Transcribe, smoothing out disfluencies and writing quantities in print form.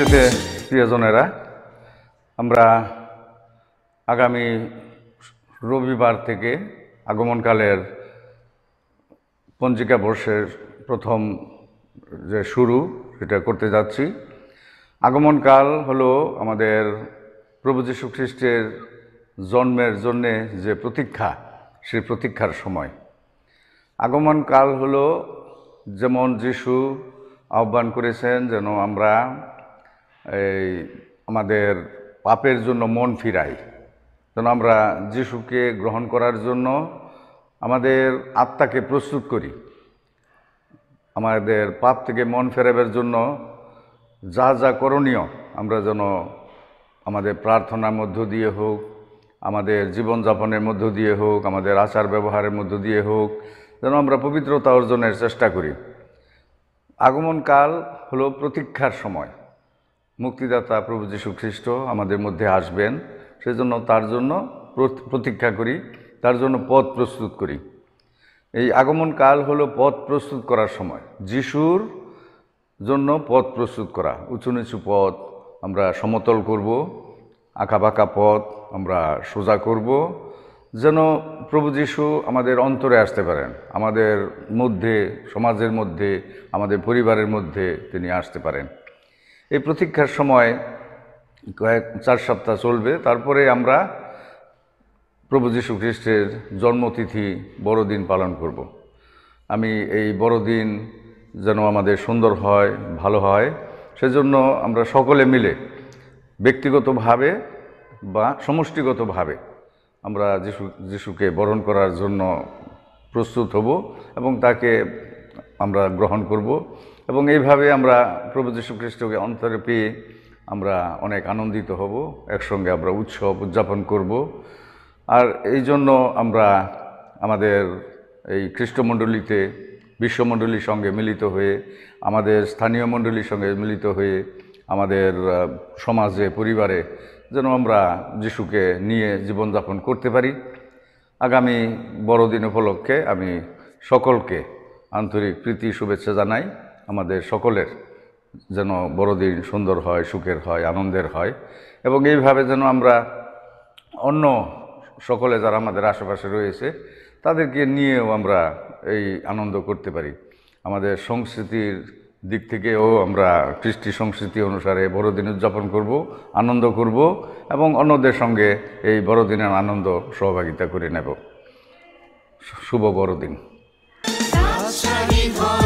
খ্রিস্টতে প্রিয়জনেরা, আমরা আগামী রবিবার থেকে আগমনকালের পঞ্জিকা বর্ষের প্রথম যে শুরু সেটা করতে যাচ্ছি। আগমনকাল হলো আমাদের প্রভু যীশু খ্রিস্টের জন্মের জন্যে যে প্রতীক্ষা, সেই প্রতীক্ষার সময়। আগমনকাল হলো যেমন যিশু আহ্বান করেছেন যেন আমরা আমাদের পাপের জন্য মন ফিরাই, যেন আমরা যিশুকে গ্রহণ করার জন্য আমাদের আত্মাকে প্রস্তুত করি, আমাদের পাপ থেকে মন ফেরাবার জন্য যা যা করণীয় আমরা যেন আমাদের প্রার্থনার মধ্য দিয়ে হোক, আমাদের জীবনযাপনের মধ্য দিয়ে হোক, আমাদের আচার ব্যবহারের মধ্য দিয়ে হোক, যেন আমরা পবিত্রতা অর্জনের চেষ্টা করি। আগমনকাল হলো প্রতীক্ষার সময়। মুক্তিদাতা প্রভু যীশু খ্রিস্ট আমাদের মধ্যে আসবেন, সেজন্য তার জন্য প্রতীক্ষা করি, তার জন্য পথ প্রস্তুত করি। এই আগমনকাল হলো পথ প্রস্তুত করার সময়, যিশুর জন্য পথ প্রস্তুত করা। উঁচু নিচু পথ আমরা সমতল করব, আঁকাবাঁকা পথ আমরা সোজা করব, যেন প্রভু যীশু আমাদের অন্তরে আসতে পারেন, আমাদের মধ্যে, সমাজের মধ্যে, আমাদের পরিবারের মধ্যে তিনি আসতে পারেন। এই প্রতীক্ষার সময় 4 সপ্তাহ চলবে। তারপরে আমরা প্রভু যীশু খ্রিস্টের জন্মতিথি বড়দিন পালন করব। আমি এই বড়দিন যেন আমাদের সুন্দর হয়, ভালো হয়, সেজন্য আমরা সকলে মিলে ব্যক্তিগতভাবে বা সমষ্টিগতভাবে আমরা যিশুকে বরণ করার জন্য প্রস্তুত হব এবং তাকে আমরা গ্রহণ করব। এবং এইভাবে আমরা প্রভু যীশু খ্রিস্টকে অন্তরে পেয়ে আমরা অনেক আনন্দিত হব, একসঙ্গে আমরা উৎসব উদযাপন করব। আর এই জন্য আমরা আমাদের এই খ্রিস্টমণ্ডলীতে, বিশ্বমণ্ডলীর সঙ্গে মিলিত হয়ে, আমাদের স্থানীয় মণ্ডলীর সঙ্গে মিলিত হয়ে, আমাদের সমাজে, পরিবারে যেন আমরা যিশুকে নিয়ে জীবনযাপন করতে পারি। আগামী বড়দিন উপলক্ষে আমি সকলকে আন্তরিক প্রীতি শুভেচ্ছা জানাই। আমাদের সকলের যেন বড়দিন সুন্দর হয়, সুখের হয়, আনন্দের হয়, এবং এইভাবে যেন আমরা অন্য সকলে যারা আমাদের আশেপাশে রয়েছে তাদেরকে নিয়েও আমরা এই আনন্দ করতে পারি। আমাদের সংস্কৃতির দিক থেকেও আমরা কৃষ্টি সংস্কৃতি অনুসারে বড়দিন উদযাপন করব, আনন্দ করব এবং অন্যদের সঙ্গে এই বড়দিনের আনন্দ সহভাগিতা করে নেব। শুভ বড়দিন।